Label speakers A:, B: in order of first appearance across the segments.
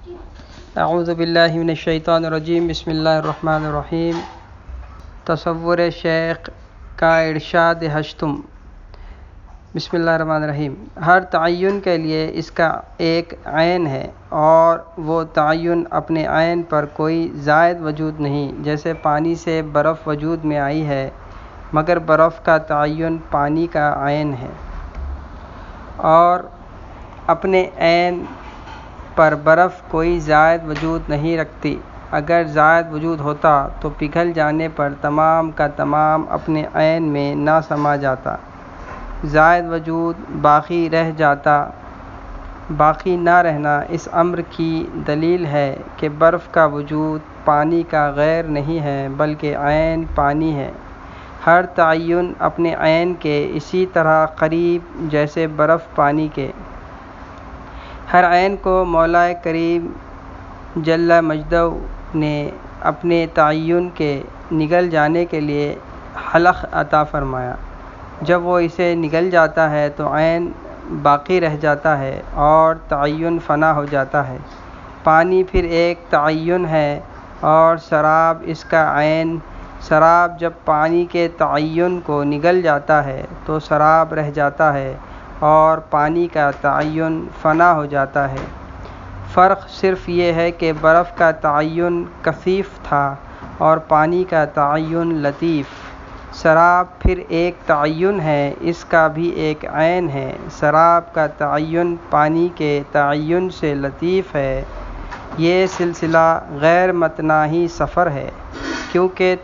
A: اعوذ باللہ من الشیطان الرجیم، بسم اللہ الرحمن الرحیم۔ تصور شیخ کا ارشاد ہشتم۔ بسم اللہ الرحمن الرحیم۔ ہر تعین کے لیے اس کا ایک عین ہے، اور وہ تعین اپنے عین پر کوئی زائد وجود نہیں۔ جیسے پانی سے برف وجود میں آئی ہے، مگر برف کا تعین پانی کا عین ہے، اور اپنے عین پر برف کوئی زائد وجود نہیں رکھتی۔ اگر زائد وجود ہوتا تو پگھل جانے پر تمام کا تمام اپنے عین میں نہ سما جاتا۔ زائد وجود باقی رہ جاتا۔ باقی نہ رہنا اس امر کی دلیل ہے کہ برف کا وجود پانی کا غیر نہیں ہے، بلکہ عین پانی ہے۔ ہر تعین اپنے عین کے اسی طرح قریب جیسے برف پانی کے۔ ہر عین کو مولا کریم جل مجدہ نے اپنے تعین کے نگل جانے کے لیے خلق عطا فرمایا۔ جب وہ اسے نگل جاتا ہے تو عین باقی رہ جاتا ہے اور تعین فنا ہو جاتا ہے۔ پانی پھر ایک تعین ہے اور سراب اس کا عین۔ سراب جب پانی کے تعین کو نگل جاتا ہے تو سراب رہ جاتا ہے اور پانی کا تعین فنا ہو جاتا ہے۔ فرق صرف یہ ہے کہ برف کا تعین کثیف تھا اور پانی کا تعین لطیف۔ سراب پھر ایک تعین ہے، اس کا بھی ایک عین ہے۔ سراب کا تعین پانی کے تعین سے لطیف ہے۔ یہ سلسلہ غیر متناہی سفر ہے، کیونکہ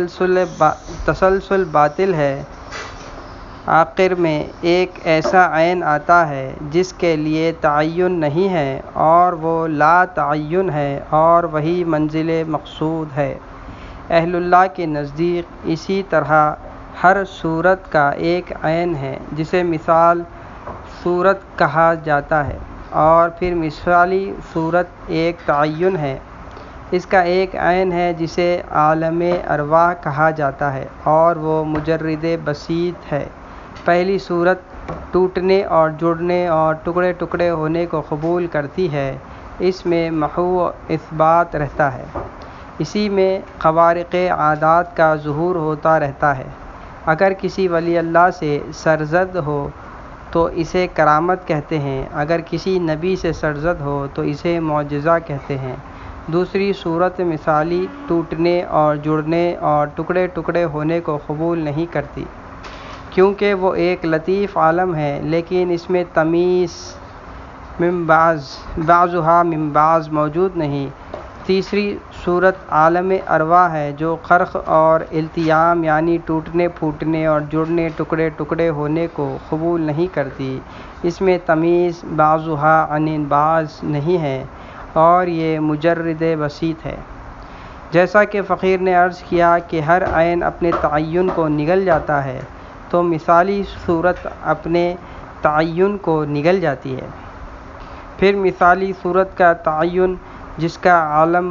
A: تسلسل باطل ہے۔ آخر میں ایک ایسا عین آتا ہے جس کے لیے تعین نہیں ہے، اور وہ لا تعین ہے، اور وہی منزل مقصود ہے۔ اہل اللہ کے نزدیک اسی طرح ہر صورت کا ایک عین ہے، جسے مثال صورت کہا جاتا ہے، اور پھر مثالی صورت ایک تعین ہے۔ اس کا ایک عین ہے جسے عالم ارواح کہا جاتا ہے، اور وہ مجرد بسیط ہے۔ پہلی صورت ٹوٹنے اور جڑنے اور ٹکڑے ٹکڑے ہونے کو قبول کرتی ہے، اس میں محو اثبات رہتا ہے۔ اسی میں خوارق عادات کا ظہور ہوتا رہتا ہے۔ اگر کسی ولی اللہ سے سرزد ہو تو اسے کرامت کہتے ہیں، اگر کسی نبی سے سرزد ہو تو اسے معجزہ کہتے ہیں۔ دوسری صورت مثالی ٹوٹنے اور جڑنے اور ٹکڑے ٹکڑے ہونے کو قبول نہیں کرتی، کیونکہ وہ ایک لطیف عالم ہے، لیکن اس میں تمییز بعضھا من بعض موجود نہیں۔ تیسری صورت عالم ارواح ہے، جو خرق اور التیام یعنی ٹوٹنے پھوٹنے اور جڑنے ٹکڑے ٹکڑے ہونے کو قبول نہیں کرتی۔ اس میں تمییز بعضھا عن بعض نہیں ہے، اور یہ مجرد بسیط ہے۔ جیسا کہ فقیر نے عرض کیا کہ ہر عین اپنے تعین کو نگل جاتا ہے، تو مثالی صورت اپنے تعین کو نگل جاتی ہے۔ پھر مثالی صورت کا تعین جس کا عالم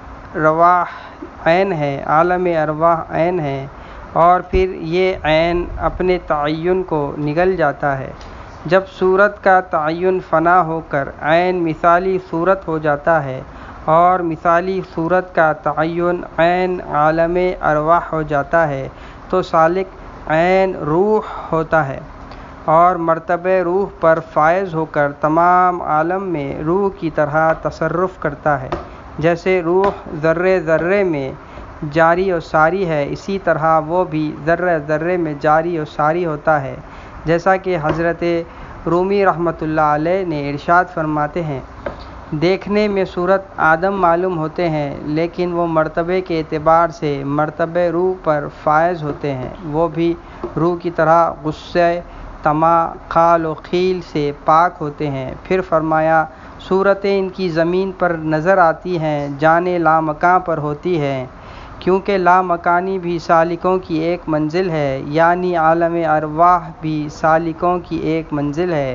A: ارواح عین ہے، عالم ارواح عین ہے، اور پھر یہ عین اپنے تعین کو نگل جاتا ہے۔ جب صورت کا تعین فنا ہو کر عین مثالی صورت ہو جاتا ہے، اور مثالی صورت کا تعین عین عالم ارواح ہو جاتا ہے، تو سالک عین روح ہوتا ہے، اور مرتبہ روح پر فائز ہو کر تمام عالم میں روح کی طرح تصرف کرتا ہے۔ جیسے روح ذرے ذرے میں جاری و ساری ہے، اسی طرح وہ بھی ذرے ذرے میں جاری و ساری ہوتا ہے۔ جیسا کہ حضرت رومی رحمۃ اللہ علیہ نے ارشاد فرماتے ہیں، دیکھنے میں صورت آدم معلوم ہوتے ہیں، لیکن وہ مرتبے کے اعتبار سے مرتبہ روح پر فائز ہوتے ہیں، وہ بھی روح کی طرح غصے، طمع، قال و قیل سے پاک ہوتے ہیں۔ پھر فرمایا، صورتیں ان کی زمین پر نظر آتی ہیں، جانیں لامکاں پر ہوتی ہیں، کیونکہ لامکانی بھی سالکوں کی ایک منزل ہے، یعنی عالم ارواح بھی سالکوں کی ایک منزل ہے۔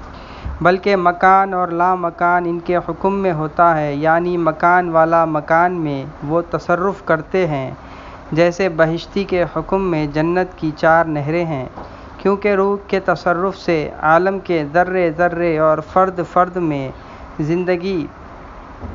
A: بلکہ مکان اور لامکان ان کے حکم میں ہوتا ہے، یعنی مکان والا مکان میں وہ تصرف کرتے ہیں، جیسے بہشتی کے حکم میں جنت کی 4 نہریں ہیں۔ کیونکہ روح کے تصرف سے عالم کے ذرے ذرے اور فرد فرد میں زندگی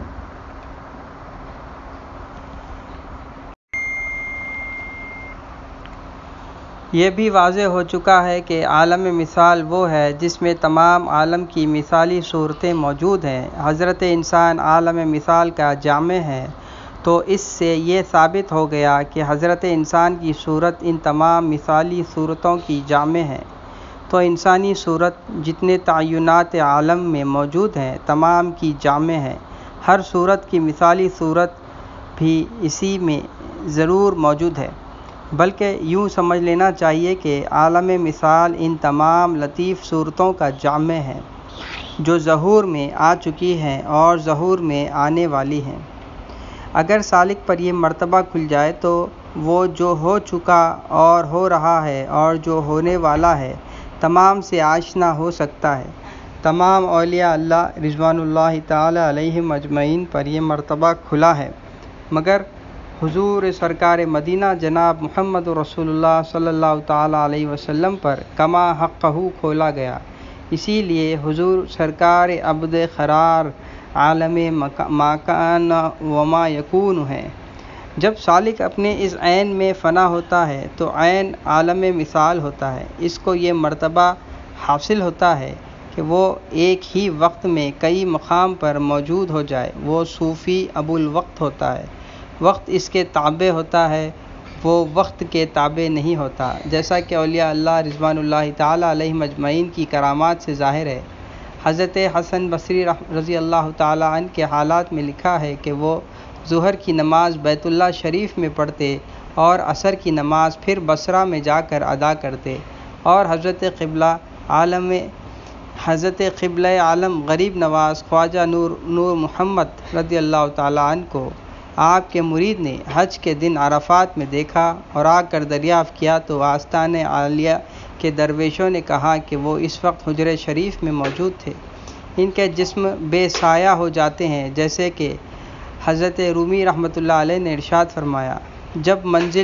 A: یہ بھی واضح ہو چکا ہے کہ عالم مثال وہ ہے جس میں تمام عالم کی مثالی صورتیں موجود ہیں۔ حضرت انسان عالم مثال کا جامع ہے، تو اس سے یہ ثابت ہو گیا کہ حضرت انسان کی صورت ان تمام مثالی صورتوں کی جامع ہے۔ تو انسانی صورت جتنے تعینات عالم میں موجود ہیں تمام کی جامع ہے۔ ہر صورت کی مثالی صورت بھی اسی میں ضرور موجود ہے، بلکہ یوں سمجھ لینا چاہیے کہ عالم مثال ان تمام لطیف صورتوں کا جامع ہے جو ظہور میں آ چکی ہیں اور ظہور میں آنے والی ہیں۔ اگر سالک پر یہ مرتبہ کھل جائے تو وہ جو ہو چکا اور ہو رہا ہے اور جو ہونے والا ہے تمام سے آشنا ہو سکتا ہے۔ تمام اولیاء اللہ رضوان اللہ تعالی علیہم اجمعین پر یہ مرتبہ کھلا ہے، مگر حضور سرکار مدینہ جناب محمد رسول اللہ صلی اللہ تعالی علیہ وسلم پر کما حقہ کھولا گیا۔ اسی لیے حضور سرکار عبد قرار عالم ما کان وما یکون ہے۔ جب سالک اپنے اس عین میں فنا ہوتا ہے تو عین عالم مثال ہوتا ہے۔ اس کو یہ مرتبہ حاصل ہوتا ہے کہ وہ ایک ہی وقت میں کئی مقام پر موجود ہو جائے۔ وہ صوفی ابو الوقت ہوتا ہے، وقت اس کے تابع ہوتا ہے، وہ وقت کے تابع نہیں ہوتا، جیسا کہ اولیاء اللہ رضوان اللہ تعالیٰ علیہم اجمعین کی کرامات سے ظاہر ہے۔ حضرت حسن بصری رضی اللہ تعالیٰ عنہ کے حالات میں لکھا ہے کہ وہ ظہر کی نماز بیت اللہ شریف میں پڑھتے اور عصر کی نماز پھر بصرہ میں جا کر ادا کرتے، اور حضرت قبلہ عالم غریب نواز خواجہ نور محمد رضی اللہ تعالیٰ عنہ کو آپ کے مرید نے حج کے دن عرفات میں دیکھا اور آ کر دریافت کیا تو آستان عالیہ کے درویشوں نے کہا کہ وہ اس وقت حجرہ شریف میں موجود تھے۔ ان کے جسم بے سایہ ہو جاتے ہیں، جیسے کہ حضرت رومی رحمۃ اللہ علیہ نے ارشاد فرمایا، جب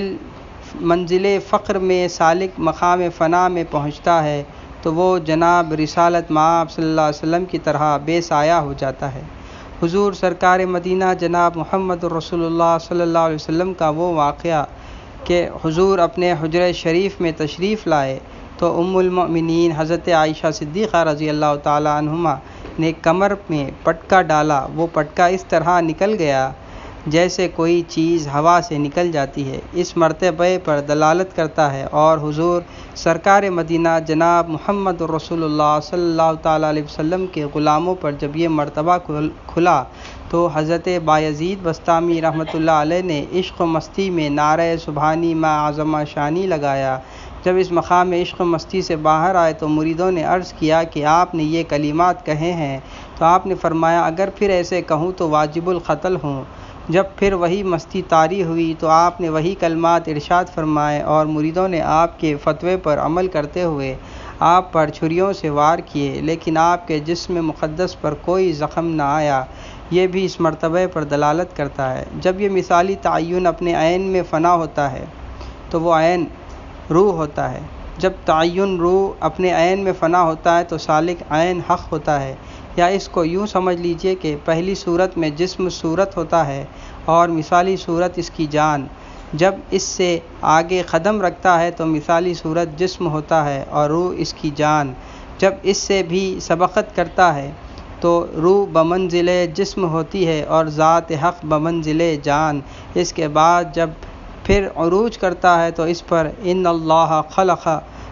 A: منزل فقر میں سالک مقام فنا میں پہنچتا ہے تو وہ جناب رسالت مآب صلی اللہ علیہ وسلم کی طرح بے سایہ ہو جاتا ہے۔ حضور سرکار مدینہ جناب محمد رسول اللہ صلی اللہ علیہ وسلم کا وہ واقعہ کہ حضور اپنے حجرہ شریف میں تشریف لائے تو ام المؤمنین حضرت عائشہ صدیقہ رضی اللہ تعالیٰ عنہما نے کمر میں پٹکا ڈالا۔ وہ پٹکا اس طرح نکل گیا جیسے کوئی چیز ہوا سے نکل جاتی ہے۔ اس مرتبے پر دلالت کرتا ہے، اور حضور سرکار مدینہ جناب محمد رسول اللہ صلی اللہ تعالیٰ علیہ وسلم کے غلاموں پر جب یہ مرتبہ کھلا تو حضرت بایزید بسطامی رحمۃ اللہ علیہ نے عشق و مستی میں نعرہ سبحانی ما اعظم شانی لگایا۔ جب اس مقام عشق و مستی سے باہر آئے تو مریدوں نے عرض کیا کہ آپ نے یہ کلمات کہے ہیں، تو آپ نے فرمایا اگر پھر ایسے کہوں تو واجب القتل ہوں۔ جب پھر وہی مستی طاری ہوئی تو آپ نے وہی کلمات ارشاد فرمائے، اور مریدوں نے آپ کے فتوے پر عمل کرتے ہوئے آپ پر چھریوں سے وار کیے، لیکن آپ کے جسم مقدس پر کوئی زخم نہ آیا۔ یہ بھی اس مرتبے پر دلالت کرتا ہے۔ جب یہ مثالی تعین اپنے عین میں فنا ہوتا ہے تو وہ عین روح ہوتا ہے۔ جب تعین روح اپنے عین میں فنا ہوتا ہے تو سالک عین حق ہوتا ہے، یا اس کو یوں سمجھ لیجئے کہ پہلی صورت میں جسم صورت ہوتا ہے اور مثالی صورت اس کی جان۔ جب اس سے آگے قدم رکھتا ہے تو مثالی صورت جسم ہوتا ہے اور روح اس کی جان۔ جب اس سے بھی سبقت کرتا ہے تو روح بمنزل جسم ہوتی ہے اور ذات حق بمنزل جان۔ اس کے بعد جب پھر عروج کرتا ہے تو اس پر ان اللہ خلق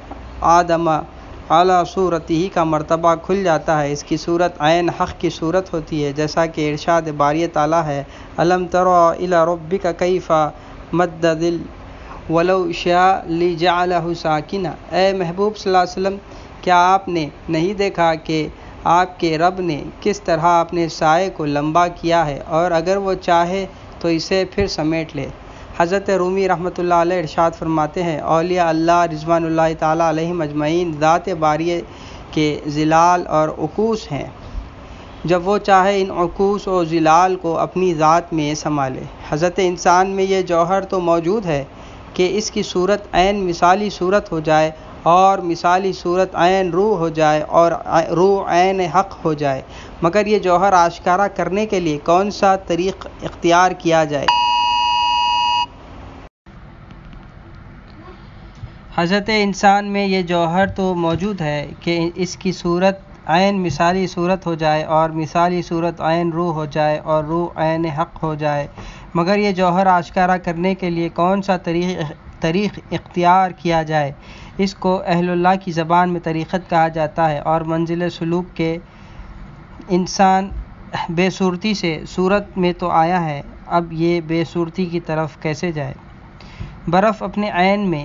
A: آدم اعلی صورتہ کا مرتبہ کھل جاتا ہے۔ اس کی صورت عین حق کی صورت ہوتی ہے، جیسا کہ ارشاد باری تعالیٰ ہے، الم تر الی ربک کیف مد ذل ولو شاء لجعلہ ساکنا۔ اے محبوب صلی اللہ علیہ وسلم، کیا آپ نے نہیں دیکھا کہ آپ کے رب نے کس طرح اپنے سائے کو لمبا کیا ہے، اور اگر وہ چاہے تو اسے پھر سمیٹ لے۔ حضرت رومی رحمۃ اللہ علیہ ارشاد فرماتے ہیں، اولیاء اللہ رضوان اللہ تعالیٰ علیہم اجمعین ذات باریہ کے ظلال اور عکوس ہیں۔ جب وہ چاہے ان عکوس و ظلال کو اپنی ذات میں سما لے۔ حضرت انسان میں یہ جوہر تو موجود ہے کہ اس کی صورت عین مثالی صورت ہو جائے اور مثالی صورت عین روح ہو جائے اور روح عین حق ہو جائے، مگر یہ جوہر آشکارا کرنے کے لیے کون سا طریق اختیار کیا جائے؟ حضرت انسان میں یہ جوہر تو موجود ہے کہ اس کی صورت عین مثالی صورت ہو جائے اور مثالی صورت عین روح ہو جائے اور روح عین حق ہو جائے، مگر یہ جوہر آشکارا کرنے کے لیے کون سا طریق اختیار کیا جائے؟ اس کو اہل اللہ کی زبان میں طریقت کہا جاتا ہے، اور منزل سلوک کے انسان بے صورتی سے صورت میں تو آیا ہے، اب یہ بے صورتی کی طرف کیسے جائے؟ برف اپنے عین میں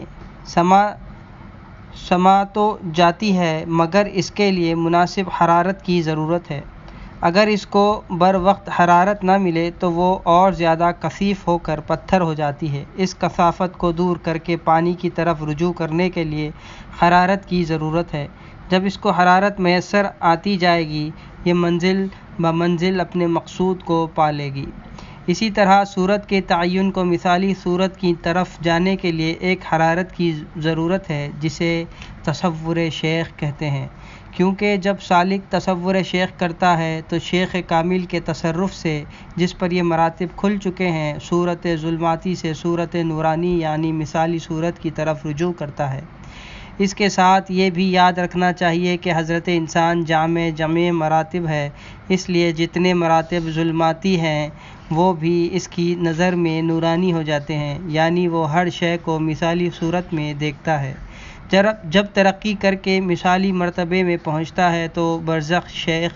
A: سما تو جاتی ہے، مگر اس کے لیے مناسب حرارت کی ضرورت ہے۔ اگر اس کو بر وقت حرارت نہ ملے تو وہ اور زیادہ کثیف ہو کر پتھر ہو جاتی ہے۔ اس کثافت کو دور کر کے پانی کی طرف رجوع کرنے کے لیے حرارت کی ضرورت ہے۔ جب اس کو حرارت میسر آتی جائے گی، یہ منزل بمنزل اپنے مقصود کو پا لے گی۔ اسی طرح صورت کے تعین کو مثالی صورت کی طرف جانے کے لیے ایک حرارت کی ضرورت ہے، جسے تصور شیخ کہتے ہیں، کیونکہ جب سالک تصور شیخ کرتا ہے تو شیخ کامل کے تصرف سے، جس پر یہ مراتب کھل چکے ہیں، صورت ظلماتی سے صورت نورانی یعنی مثالی صورت کی طرف رجوع کرتا ہے۔ اس کے ساتھ یہ بھی یاد رکھنا چاہیے کہ حضرت انسان جمع مراتب ہے، اس لیے جتنے مراتب ظلماتی ہیں وہ بھی اس کی نظر میں نورانی ہو جاتے ہیں، یعنی وہ ہر شے کو مثالی صورت میں دیکھتا ہے۔ جب ترقی کر کے مثالی مرتبے میں پہنچتا ہے تو برزخ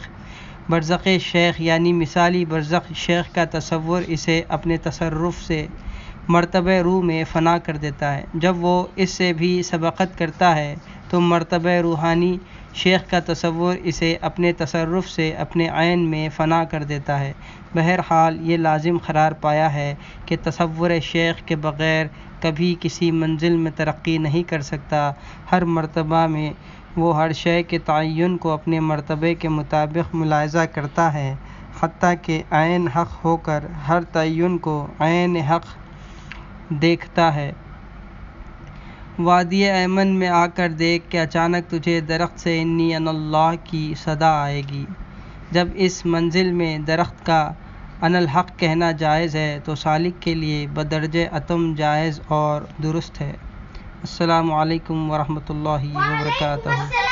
A: شیخ یعنی مثالی برزخ شیخ کا تصور اسے اپنے تصرف سے مرتبہ روح میں فنا کر دیتا ہے۔ جب وہ اس سے بھی سبقت کرتا ہے تو مرتبہ روحانی شیخ کا تصور اسے اپنے تصرف سے اپنے عین میں فنا کر دیتا ہے۔ بہرحال یہ لازم قرار پایا ہے کہ تصور شیخ کے بغیر کبھی کسی منزل میں ترقی نہیں کر سکتا۔ ہر مرتبہ میں وہ ہر شے کے تعین کو اپنے مرتبے کے مطابق ملاحظہ کرتا ہے، حتیٰ کہ عین حق ہو کر ہر تعین کو عین حق دیکھتا ہے۔ وادی ایمن میں آ کر دیکھ کہ اچانک تجھے درخت سے انی انا اللہ کی صدا آئے گی۔ جب اس منزل میں درخت کا انا الحق کہنا جائز ہے تو سالک کے لیے بدرجہ اتم جائز اور درست ہے۔ السلام علیکم ورحمۃ اللہ وبرکاتہ۔